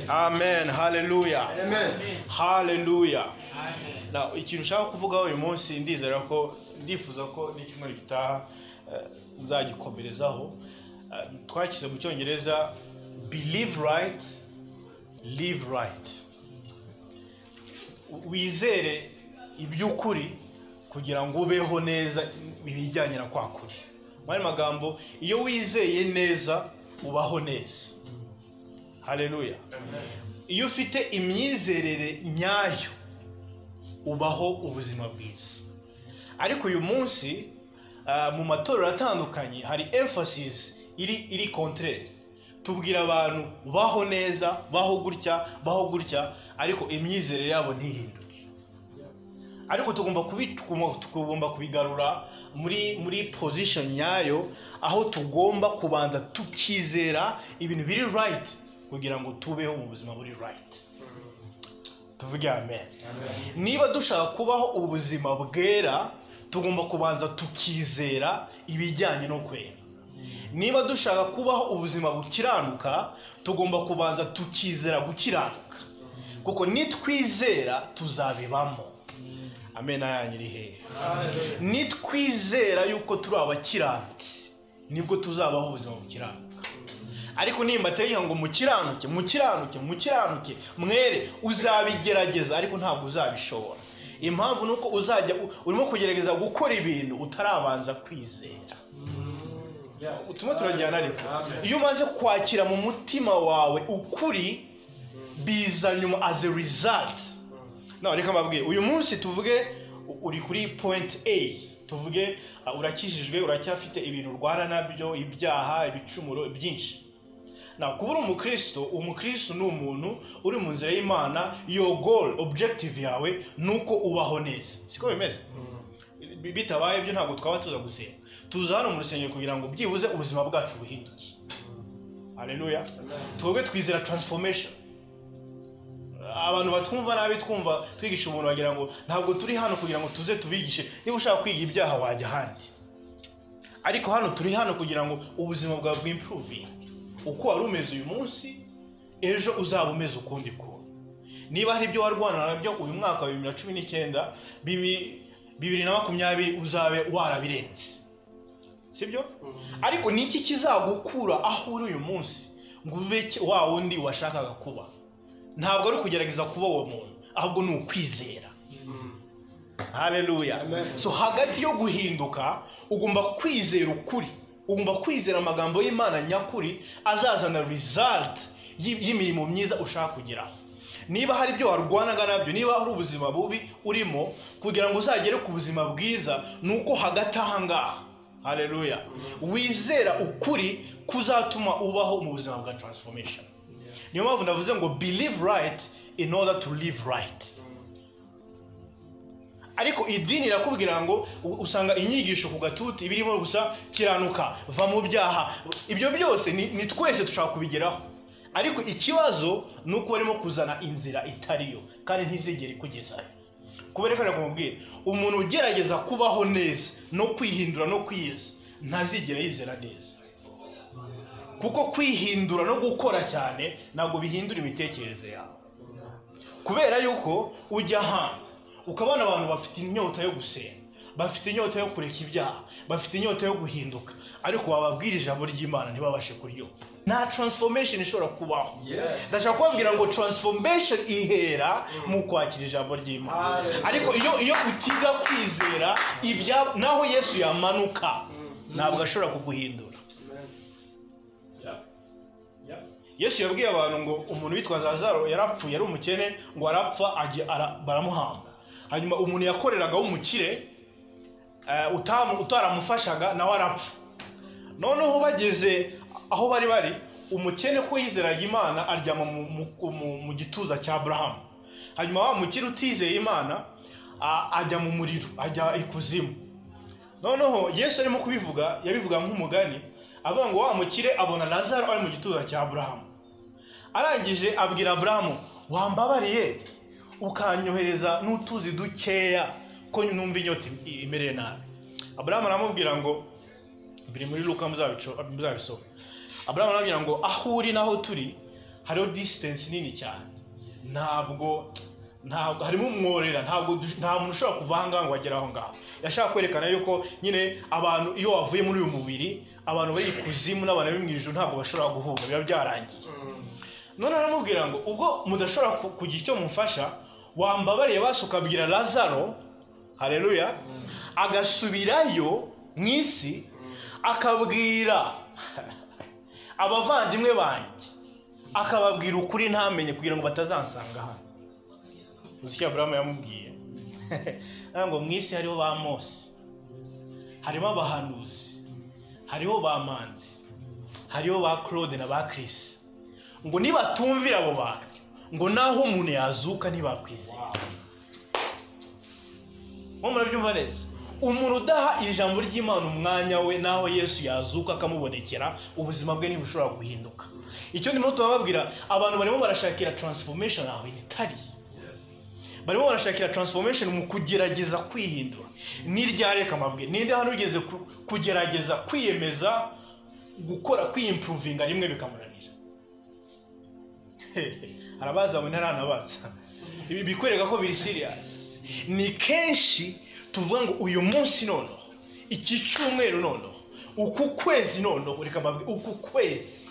Amen. Hallelujah. Amen. Hallelujah. Now, ikintu ushaka kuvuga uyu munsi ndizera ko ndifuza ko n'icyumweru gitaha nzagikomerezaho. Twakize mu cyongereza believe right, live right. Wizere iby'ukuri kugira ngo ubeho neza ibijyanye na kwa kuri. Muri magambo, iyo wizeye neza ubaho neza. Hallelujah. Iyo ufite imyizerere nyayo ubaho ubuzima bwiza. Ariko uyu munsi mu matorero atandukanye hari emphasis iri contraire. Tubwira abantu baho neza, baho gutya, ariko imyizerere yabo ntihinduke. Ariko tugomba kubigarura muri position yayo, aho tugomba kubanza tukizera ibintu biri right kugira ngo tubeho mu buzima buri right. Tuvuge amen. Niba dushaka kubaho ubuzima bwera, tugomba kubanza tukizera ibijyanye no kwera. Niba dushaka kubaho ubuzima bukiranuka, tugomba kubanza tukizera gukiranuka, kuko nitwizera tuzabibamo. Amen. Ayanyiri hehe. Nitwizera yuko turi abakiranutsi nibwo tuzabaho ubuzima bukiranuka. Ariko nimba ateye ngo mukiranuke mwere, uzabigerageza ariko ntabwo uzabishobora. Impamvu nuko uzajya urimo kugerageza gukora ibintu utarabanza kwizera. Utuma turajyana ariko iyo umaze kwakira mu mutima wawe ukuri, biza nyuma as a result. Reka mbabwire, uyu munsi tuvuge uri kuri point A, tuvuge urakijijwe, uracyafite ibintu urwana nabyo, ibyaha, ibicumuro byinshi. Kuba umukristo ni umuntu uri mu nzira y'Imana. Your goal, objective yawe nuko ubaho neza. Siko bimeze? Bitabaye ibyo ntabwo twaba tuza gusenga. Tuza hano mu rusengero kugira ngo byibuze ubuzima bwacu buhinduke. Hallelujah. Twebwe twizera transformation. Abantu batwumva nabi twumva twigisha umuntu bagira ngo ntabwo turi hano kugira ngo tuze tubigishe. Niba ushaka kwiga ibyaha wajya handi. Ariko hano turi hano kugira ngo ubuzima bwawe bw'improve. Uko wari umeze uyu munsi, ejo uzaba umeze ukundi kuntu. Niba hari ibyo warwana nabyo uyu mwaka wa 2019, 2020 uzabe warabirenze. Sibyo? Ariko niki kizagukura aho uri uyu munsi ngo ube wa wundi washakaga kuba? Ntabwo ari kugerageza kuba uwo muntu, ahubwo ni ukwizera. Hallelujah. So hagati yo guhinduka ugomba kwizera ukuri, ugomba kwizera amagambo y'Imana nyakuri azazana result y'imirimo myiza ushaka kugeraho. Niba hari ibyo warwanaga nabyo, niba hari ubuzima bubi urimo, kugira ngo uzagere ku buzima bwiza, nuko hagati aha ngaha, hallelujah, wizera ukuri kuzatuma ubaho mu buzima bwa transformation. Niyo mpamvu ndavuze ngo believe right in order to live right. Ariko idini irakubwira ngo usanga inyigisho ku gatuti birimo gusa kiranuka, va mu byaha. Ibyo byose ni twese dushaka kubigeraho. Ariko ikibazo nuko barimo kuzana inzira itariyo kandi ntizigere kugezayo. Kuberekana kumubwira umuntu ugerageza kubaho neza no kwihindura no kwiyeza ntazigera yizera neza. Kuko kwihindura no gukora cyane ntabwo bihindura imitekerereze yawe. Kubera yuko ujya ahantu ukabona abantu bafite inyota yo gusenga, bafite inyota yo kureka ibyaha, bafite inyota yo guhinduka, ariko wababwira ijambo ry'Imana ntibabashe kuryo. Nta transformation ishobora kubaho. Ndashaka kubabwira ngo transformation ihera mu kwakira ijambo ry'Imana. Ariko iyo utiga kwizera ibya naho Yesu yamanuka, ntabwo ashobora kuguhindura. Yesu yabwiye abantu ngo umuntu witwa Lazaro yarapfuye, yari umukene, ngo arapfa baramuhamba. Hanyuma umuntu yakoreraga w'umukire utaramufashaga nawe arapfa. Noneho bageze aho bari umukene ko yizeraga Imana aryama mu gituza cya Abrahamu. Hanyuma wa mukire utizeye Imana ajya mu muriro, ajya ikuzimu. Noneho Yesu arimo kubivuga, yabivuga nk'umugani, avuga ngo wa mukire abona Lazaro ari mu gituza cya Abrahamu. Arangije abwira Abrahamu, wambabariye ukanyohereza n'utuzi dukeya ko numva inyota imereye nabi. Abrahamu aramubwira ngo, biri muri Luka muzabisoma, Abrahamu arabwira ngo aho uri naho turi hariho distance nini cyane, ntabwo harimo umworera, nta muntu ushobora kuva aha ngaha ngo agere aho ngaho. Yashaka kwerekana yuko nyine abantu iyo wavuye muri uyu mubiri, abantu bari ikuzimu n'abantu bari mu ijuru ntabwo bashobora guhura, biba byarangiye. None aramubwira ngo ubwo mudashobora kugira icyo mumfasha, wambabariye basi ukabwira Lazaro, haleluya, agasubirayo mu isi akabwira abavandimwe banjye, akababwira ukuri ntamenye kugira ngo batazansanga hano. Uzi icyo Aburahamu yamubwiye? Ngo mu isi hariho ba Mose, harimo abahanuzi, hariho ba Manzi, hariho ba Claude na ba Chris, ngo nibatumvira abo bantu, ngo naho umuntu yazuka ntibakwizera. Murabyumva neza? Umuntu udaha ijambo ry'Imana umwanya we, naho Yesu yazuka akamubonekera, ubuzima bwe ntibushobora guhinduka. Icyo ndimo tubabwira, abantu barimo barashakira transformation aho itari. Barimo barashakira transformation mu kugerageza kwihindura. Niryareka mabwe, ninde hano ugeze kugerageza kwiyemeza gukora kwimprovinga rimwe bikamuranira? Arabaza mu ntaranabaza. Ibi bikwereka ko biri serious. Ni kenshi tuvuga ngo uyu munsi nono, iki cyumweru nono, uku kwezi nono, reka mabwe uku kwezi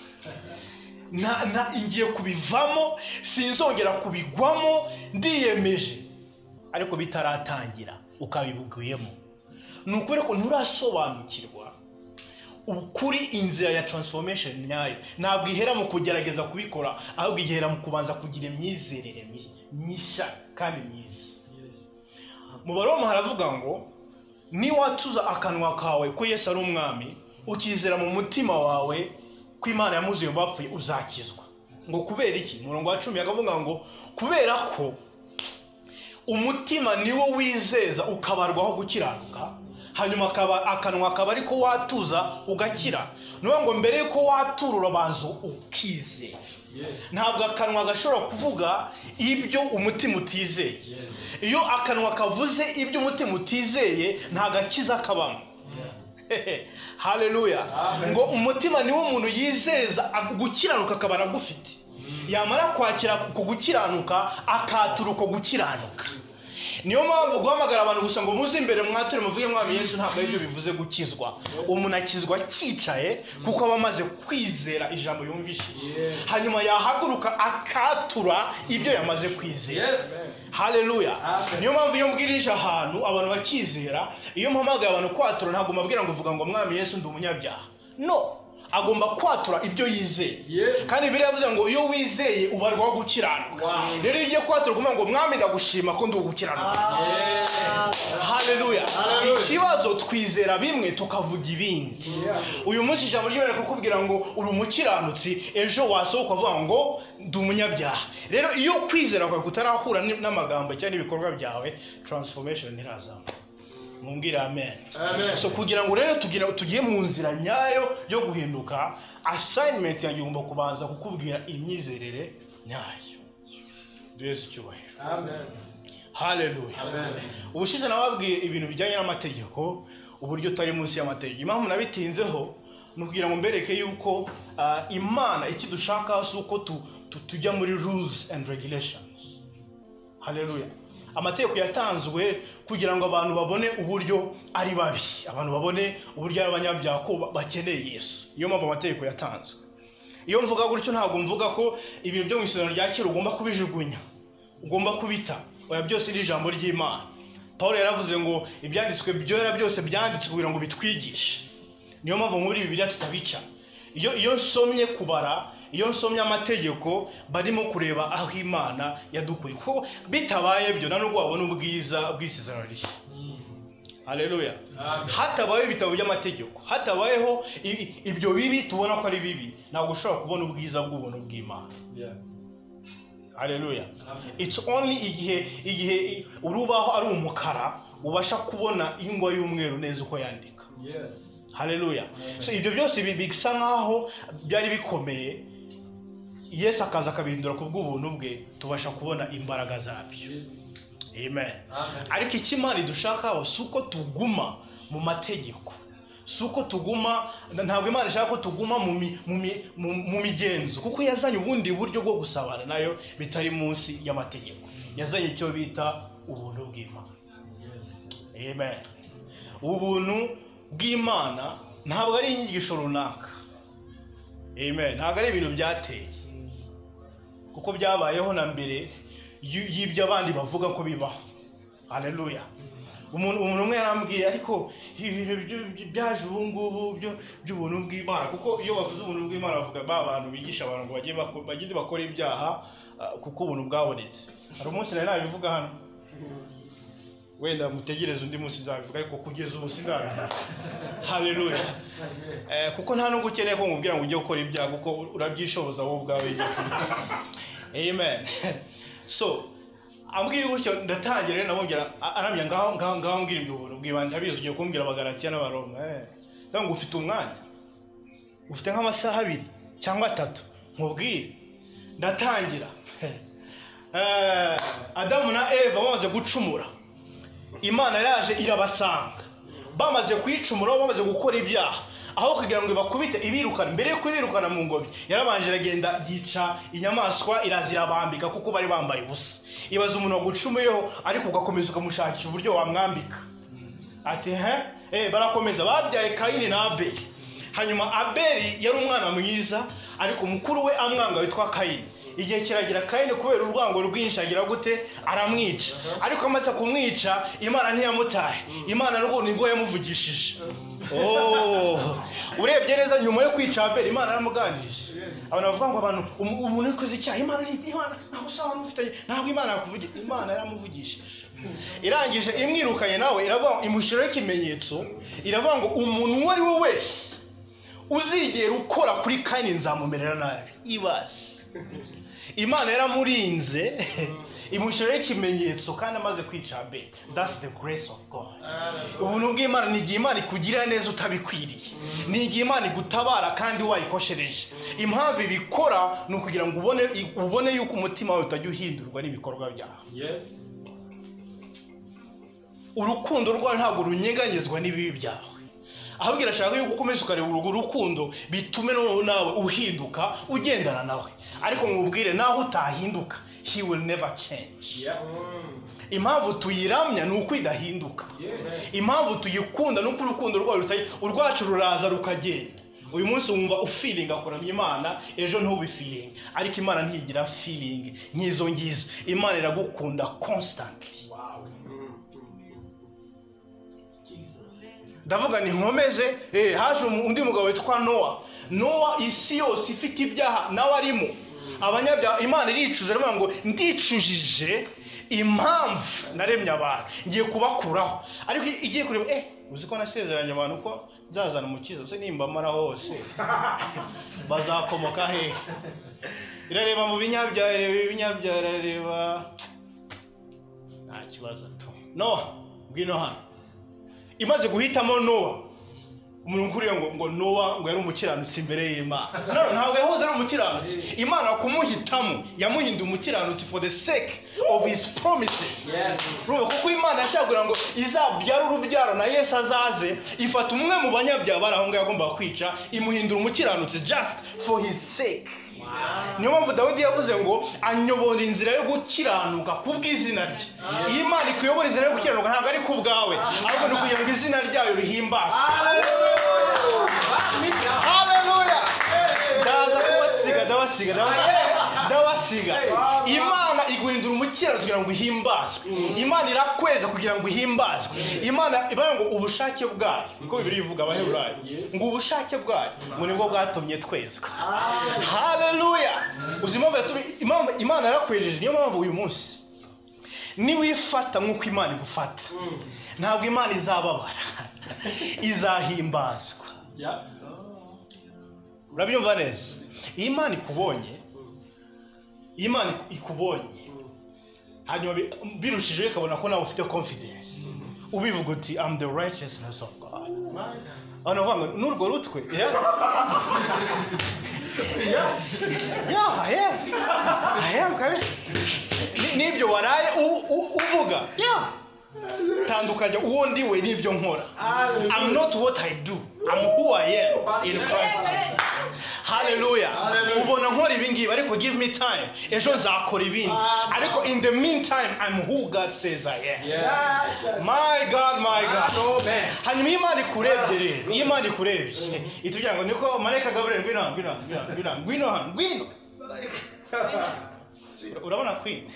ingiye kubivamo, sinzongera kubigwamo, ndiyemeje. Ariko bitaratangira ukabibuguyemo, nukuri ko nturasobanukirwa ukuri. Inzira ya transformation nyayo ntabwo ihera mu kugerageza kubikora, ahubwo ihera mu kubanza kugira imyizerere myisha kandi myiza. Mu Baroma haravuga ngo niwatuza akanwa kawe ko Yesu ari umwami, ukizera mu mutima wawe ko Imana yamuzuye mu bapfuye, uzakizwa. Ngo kubera iki? Umurongo wa 10 akavuga ngo kubera ko umutima niwo wizeza ukabarwaho gukiranuka, hanyuma akanwa akaba ariko watuza ugakira. Nuvuga ngo mbere yuko watura urabanza ukizera. Ntabwo akanwa gashobora kuvuga ibyo umutima utizeye. Iyo akanwa kavuze ibyo umutima utizeye, nta gakiza kabamo. Haleluya. Ngo umutima niwo umuntu yizeza gukiranuka akaba aragufite. Yamara kwakira kugukiranuka akatura uko gukiranuka. Niyo mpamvu guhamagara abantu gusa ngo muze imbere mwature muvuge mwami Yesu, ntabwo ari byo bivuze gukizwa. Umuntu akizwa cyicaye kuko aba amaze kwizera ijambo yumvishije, hanyuma yahaguruka akatura ibyo yamaze kwizera. Haleluya. Niyo mpamvu iyo mbwirije ahantu abantu bakizera, iyo mpamagaye abantu kwatura, ntabwo mabwira ngo vuga ngo mwami Yesu ndi umunyabyaha. No, agomba kwatura ibyo yizeye. Kandi Bibiliya yavuze ngo iyo wizeye ubarwaho gukiranuka. Rero iyo ugiye kwatura kuvuga ngo mwami ndagushima ko ndi gukiranuka. Haleluya. Ikibazo twizera bimwe tukavuga ibindi. Uyu munsi ijambo ry'Imana kukubwira ngo uri umukiranutsi, ejo wasohoka uvuga ngo ndi umunyabyaha. Rero iyo kwizera kwawe kutarahura n'amagambo cyangwa ibikorwa byawe, transformation ntirazamo. Mumbwira amen. So kugira ngo rero tugiye mu nzira nyayo yo guhinduka, assignment yanjye ngomba kubanza kukubwira imyizerere nyayo. Yesu cyubahiro. Amen. Haleluya. Ubushize nababwiye ibintu bijyanye n'amategeko, uburyo tari munsi y'amategeko. Impamvu nabitinzeho nukugira ngo mbereke yuko Imana iki dushaka si uko tujya muri rules and regulations. Haleluya. Amategeko yatanzwe kugira ngo abantu babone uburyo ari babi, abantu babone uburyo ari abanyabyaha ko bakeneye Yesu. Iyo mpamvu amategeko yatanzwe. Iyo mvuga gutyo ntabwo mvuga ko ibintu byo mu isezerano rya kera ugomba kubijugunya, ugomba kubita. Oya, byose ni ijambo ry'Imana. Paulo yaravuze ngo ibyanditswe byose byanditswe kugira ngo bitwigishe. Niyo mpamvu muri Bibiliya tutabica. Iyo nsomye kubara, iyo nsomye amategeko, barimo kureba aho Imana yadukuye. Ko bitabaye byo nta nubwo wabona ubwiza bw'isezerano rishya. Haleluya. Hatabaye ibitabo by'amategeko, hatabayeho ibyo bibi tubona ko ari bibi, ntabwo ushobora kubona ubwiza bw'ubuntu bw'Imana. Haleluya. It's only igihe urubaho ari umukara ubasha kubona ingwa y'umweru neza uko yandika. Haleluya. So ibyo byose bigisa nkaho byari bikomeye, Yesu akaza akabihindura ku bw'ubuntu bwe, tubasha kubona imbaraga zabyo. Amen. Ariko ikimana dushaka si uko tuguma mu mategeko, suko tuguma, ntabwo Imana ishaka ko tuguma mu migenzo, kuko yazanye ubundi buryo bwo gusabana nayo bitari munsi y'amategeko. Yazanye icyo bita ubuntu bw'Imana. Amen. Ubuntu bw'Imana ntabwo ari inyigisho runaka. Amen. Ntabwo ari ibintu byateye, kuko byabayeho na mbere y'ibyo abandi bavuga ko bibaho. Haleluya. Umuntu umwe yarambwiye, ariko ibintu byaje ubu ngubu by'ubuntu bw'Imana, kuko iyo bavuze ubuntu bw'Imana bavuga abantu bigisha abantu ngo bagende bakora ibyaha kuko ubuntu bwabonetse. Hari umunsi nari nabivuga hano, wenda mutegereze undi munsi nzabivuga, ariko kugeza ubu sindabivuga. Haleluya. Kuko nta nubwo ukeneye ko nkubwira ngo ujye gukora ibyaha, kuko urabyishoboza wowe ubwawe igihe kubikora. Amen. So ambwiye gutyo ndatangira rero namubwira, aramya ngaho mbwira ibyo buntu bw'Imana. Ndabizi ugiye kumbwira Abagalatiya n'Abaroma. Ndabona ngo ufite umwanya, ufite nk'amasaha 2 cyangwa 3 nkubwire. Ndatangira. Adamu na Eva bamaze gucumura, Imana yaraje irabasanga. Bamaze kwicumura, bamaze gukora ibyaha, aho kugira ngo ibakubite ibirukana, mbere yo kubirukana mu ngobyi yarabanje iragenda yica inyamaswa, irazira bambika kuko bari bambaye ubusa. Ibaza umuntu wagucumuyeho ariko ugakomeza ukamushakisha uburyo wamwambika. Ati barakomeza, babyaye Kayini na Abeli. Hanyuma Abeli yari umwana mwiza, ariko mukuru we amwanga witwa Kayini. Igihe kiragira Kayini kubera urwango rwinshi agira gute, aramwica. Ariko amaze kumwica, Imana ntiyamutaye. Imana nibwo yamuvugishije. Urebye neza nyuma yo kwica Abeli, Imana yaramuganirije. Abantu bavuga ngo abantu umuntu yakoze icyaha, Imana ntabwo usaba n'ufite, ntabwo Imana yakuvugira. Imana yaramuvugishije. Irangije imwirukanye nawe, iravuga imushyiraho ikimenyetso, iravuga ngo umuntu uwo ari we wese uzigera ukora kuri Kayini nzamumerera nabi. Ibaze. Imana yaramurinze imushyiraho ikimenyetso kandi amaze kwica Abeli. That's the grace of God. Ubuntu bw'Imana ni igihe Imana ikugirira neza utabikwiriye, ni igihe Imana igutabara kandi wayikoshereje. Impamvu ibikora ni ukugira ngo ubone yuko umutima wawe utajya uhindurwa n'ibikorwa byawe. Urukundo rwawe ntabwo runyeganyezwa n'ibibi byawe, ahubwo irashaka yuko ukomeza ukareba urwo rukundo bitume nawe uhinduka ugendana nawe. Ariko mwubwire naho utahinduka, he will never change. Impamvu tuyiramya ni uko idahinduka. Impamvu tuyikunda ni uko urukundo urwacu ruraza rukagenda. Uyu munsi wumva ufeeling akoranye Imana, ejo ntubi feeling. Ariko Imana ntigira feeling nkizo ngizo. Imana iragukunda constantly. Ndavuga ni nkomeze, haje undi mugabo witwa Nowa, isi yose ifite ibyaha nawe arimo. Abanyabyaha Imana iricuza, aravuga ngo ndicujije impamvu naremye abantu, ngiye kubakuraho. Ariko igiye kureba, uzi ko nasezeranye abantu ko nzazana umukiza, se nimba mara hose bazakomoka he? Irareba mu binyabyaha, irareba nta kibazo tu. Ngwino hano. Imaze guhitamo Nowa, umuntu ukuriye ngo Nowa ngo yari umukiranutsi imbere y'Imana. Ntabwo yahoze ari umukiranutsi. Imana kumuhitamo yamuhinduye umukiranutsi for the sake of his promises. Kuko Imana yashakaga ngo izabyara urubyaro na Yesu azaze, ifata umwe mu banyabyaha baraho ngo yagomba kwica, imuhindura umukiranutsi just for his sake. Niyo mpamvu Dawidi yavuze ngo anyobora inzira yo gukiranuka kubw'izina rye. Iyo Imana ikuyobora inzira yo gukiranuka ntabwo ari kubwawe, ahubwo ni kugira ngo izina ryayo rihimbazwe. Haleluya. Ndaza kubasiga. Imana iguhindura umukiranutsi kugira ngo ihimbazwe. Imana irakweza kugira ngo ihimbazwe. Imana ibaye ngo ubushake bwayo, niko Bibiliya ivuga Abaheburayo, ngo ubushake bwayo ngo nibwo bwatumye twezwa. Haleluya. Uzimva Imana yarakwejeje. Niyo mpamvu uyu munsi niwifata nk'uko Imana igufata, ntabwo Imana izababara, izahimbazwa. Urabyumva neza? Imana ikubonye hanyuma birushije ikabona ko nawe ufite confidence, ubivuga uti I'm the righteousness of God. Ano n'urwo rutwe, I am kabisa. Nibyo waraye uvuga, tandukanya uwo ndiwe n'ibyo nkora. I'm not what I do. I'm who I am in Christ. Hallelujah. Ubona nkora ibingibi ariko give me time. Ejo nzakora ibindi. Ariko in the meantime I'm who God says I am. My God, my God. Hanyuma Imana ikurebye rero. Imana ikurebye. Itubwira ngo niko Marayika Gabriel ngwino. Urabona Queen?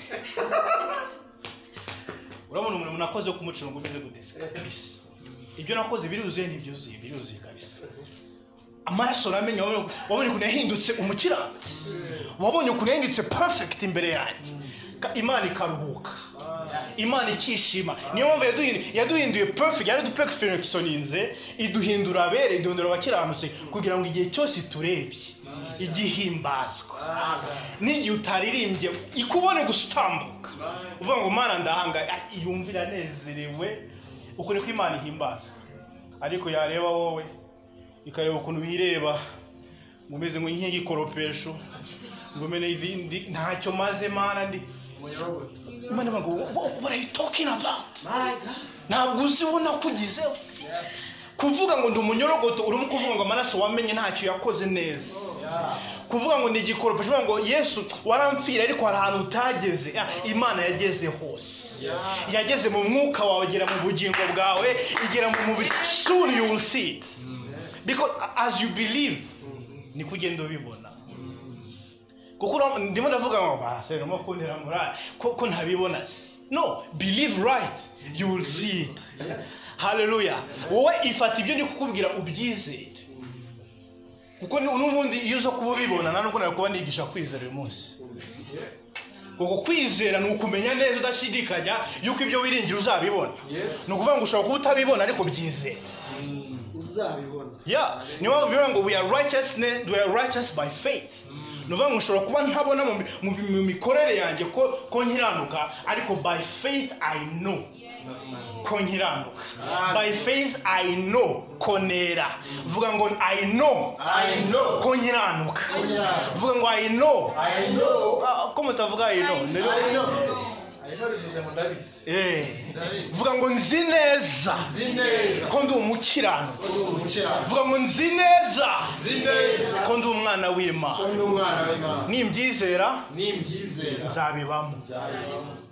Urabona umuntu nakoze ku muciro ngo umeze gutese kabisa. Ibyo nakoze biruzuye kabisa. Amaraso ramenye wabonye ukuntu yahindutse umukiranutsi. Wabonye ukuntu yahindutse perfect imbere yanjye. Imana ikaruhuka. Imana ikishima. Niyo mpamvu yaduhinduye perfect, yaduperfectioninze, iduhindura abere, iduhindura abakiranutse kugira ngo igihe cyose turebye igihimbazwa. N'igihe utaririmbye ikubone gusutambuka. Uvuga ngo Mana ndahanga yumvira nezerewe. Uko niko Imana ihimbaza. Ariko yareba wowe ikareba ukuntu wireba ngumeze ngo inkingi koropesho ngumene ibindi ntacyo maze Mana ndi Imana ngo what are you talking about? Ntabwo uzibona kugizeho kuvuga ngo ndi umunyorogoto urimo kuvuga ngo amaraso wamenye ntacyo yakoze neza. Kuvuga ngo ni igikoropesho uvuga ngo Yesu waramfira ariko hari ahantu utageze. Imana yageze hose. Yageze mu mwuka wawe, igera mu bugingo bwawe, igera mu mubiri. Soon you will see it. Because as you believe ni kugenda ubibona. Kuko ndimo ndavuga ngo base no kundera murari ko ntabibona. No, believe right, you will see it. Hallelujah. Wowe ifata ibyo ni kukubwira ubyizere. Kuko n'ubundi iyo uzo kubibona ntabwo nakuba nigisha kwizera uyu munsi. Kuko kwizera ni ukumenya neza udashidikanya yuko ibyo wiringira uzabibona. Ni ukuvuga ngo ushobora kuba utabibona ariko byizere. Uzabibona. Yeah, ni wabo bivuga ngo we are righteous by faith. Nuvuga ngo ushobora kuba ntabona mu mikorere yanjye ko nkiranuka ariko by faith I know ko nkiranuka. By faith I know ko nera. Vuga ngo I know ko nkiranuka. Vuga ngo I know ko mutavuga I know. Vuga ngo nzi neza ko ndi umukiranutsi. Vuga ngo nzi neza ko ndi umwana w'Imana. Nimbyizera nzabibamo.